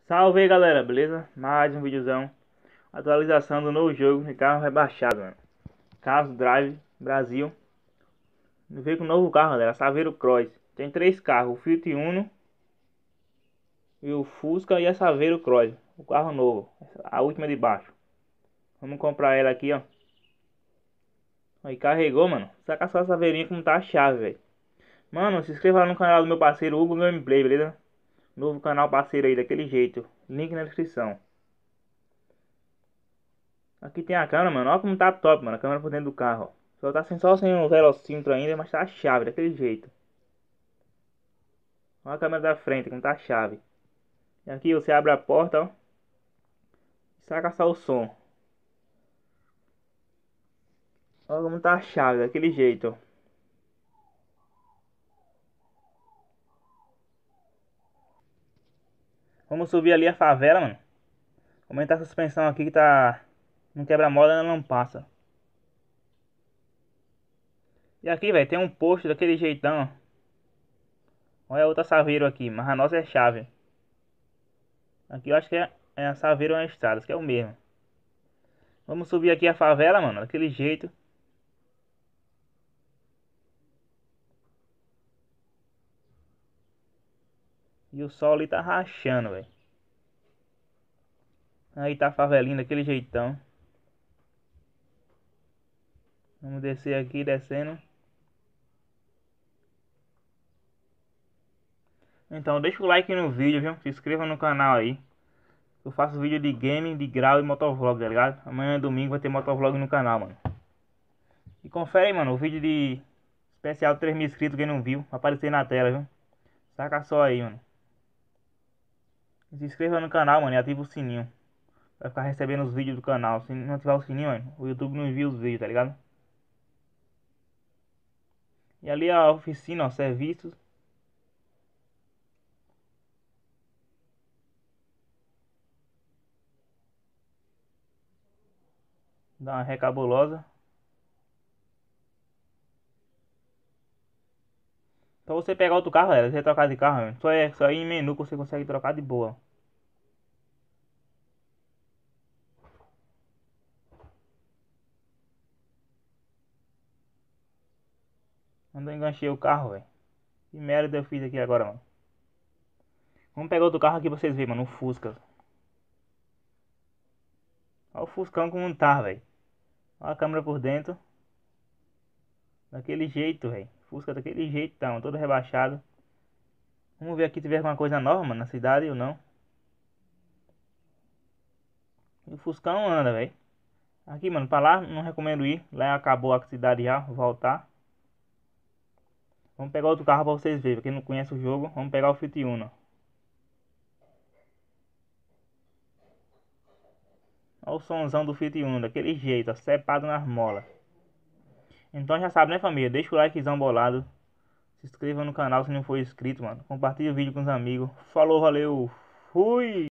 Salve aí galera, beleza? Mais um videozão. Atualização do novo jogo de carro rebaixado, mano. Carros Drive Brasil. Veio com um novo carro, galera, Saveiro Cross. Tem três carros, o Fiat Uno e o Fusca e a Saveiro Cross. O carro novo, a última de baixo. Vamos comprar ela aqui, ó. Aí carregou, mano. Saca só a saveirinha como tá a chave, velho. Mano, se inscreva lá no canal do meu parceiro Hugo Gameplay, beleza? Novo canal parceiro aí, daquele jeito. Link na descrição. Aqui tem a câmera, mano. Olha como tá top, mano. A câmera por dentro do carro, ó. Só sem o velocímetro ainda, mas tá a chave, daquele jeito. Olha a câmera da frente, como tá a chave. E aqui você abre a porta, ó. E saca só o som. Olha como tá a chave, daquele jeito, ó. Vamos subir ali a favela, mano. Aumentar a suspensão aqui que tá... Não quebra-mola, ela não passa. E aqui, velho, tem um posto daquele jeitão, ó. Olha a outra Saveiro aqui, mas a nossa é chave. Aqui eu acho que é a Saveiro ou a Estradas, que é o mesmo. Vamos subir aqui a favela, mano, daquele jeito. E o sol ali tá rachando, velho. Aí tá a favelinha daquele jeitão. Vamos descer aqui, descendo. Então deixa o like no vídeo, viu? Se inscreva no canal aí. Eu faço vídeo de game, de grau e motovlog, tá ligado? Amanhã domingo vai ter motovlog no canal, mano. E confere aí, mano, o vídeo de especial 3.000 inscritos, quem não viu, vai aparecer na tela, viu? Saca só aí, mano. Se inscreva no canal, mano, e ativa o sininho. Vai ficar recebendo os vídeos do canal. Se não ativar o sininho, mano, o YouTube não envia os vídeos, tá ligado? E ali a oficina, ó, serviços. Dá uma recabulosa. Pra você pegar outro carro, galera, você trocar de carro, mano, só ir em menu que você consegue trocar de boa. Quando eu enganchei o carro, velho. Que merda eu fiz aqui agora, mano. Vamos pegar outro carro aqui pra vocês verem, mano. Um Fusca. Olha o Fuscão como tá, velho. Olha a câmera por dentro. Daquele jeito, velho. Fusca daquele jeitão, todo rebaixado. Vamos ver aqui se tiver alguma coisa nova, mano, na cidade ou não. E o Fuscão anda, velho. Aqui, mano, pra lá não recomendo ir. Lá acabou a cidade já, vou voltar. Vamos pegar outro carro pra vocês verem. Pra quem não conhece o jogo, vamos pegar o Fiat Uno. Olha o somzão do Fiat Uno, daquele jeito, ó, cepado nas molas. Então já sabe, né, família? Deixa o likezão bolado. Se inscreva no canal se não for inscrito, mano. Compartilha o vídeo com os amigos. Falou, valeu, fui!